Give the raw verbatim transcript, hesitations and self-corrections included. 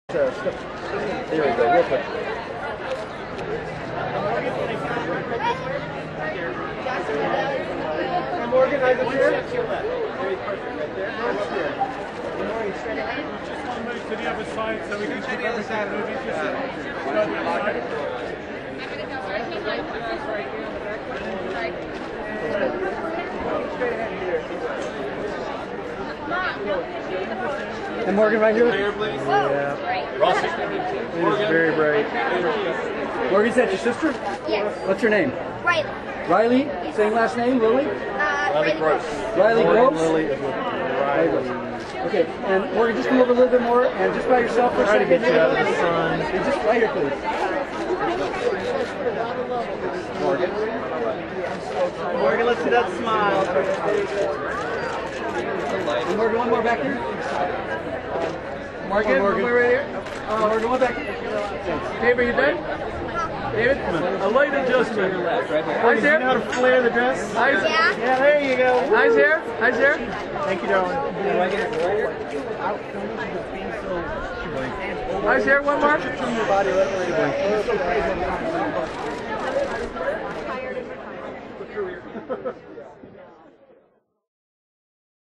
There we go, real quick. And Morgan, I go here. Very perfect, right there. Right here. Good morning, straight ahead. Just one move to the other side so we can keep everything moving. Just go to the other side. Straight ahead here. And Morgan right here? Here, please. Yeah. Ross. It is very bright. Morgan, is that your sister? Yes. What's your name? Riley. Riley? Yes. Same last name, Lily? Uh, Riley Gross. Riley Gross? Lily is with Riley. Okay, and Morgan, just come over a little bit more and just by yourself for a Try to second. get you out of the sun. And just right here, please. Morgan. Morgan, let's see that smile. And Morgan, one more back here. Morgan, one more right here. Uh, Morgan, one back here. David, are you done? David? A light adjustment. Eyes here? You know how to flare the dress? Eyes, Yeah. Yeah, there you go. eyes here? Eyes here? Thank you, darling. Eyes here, one more.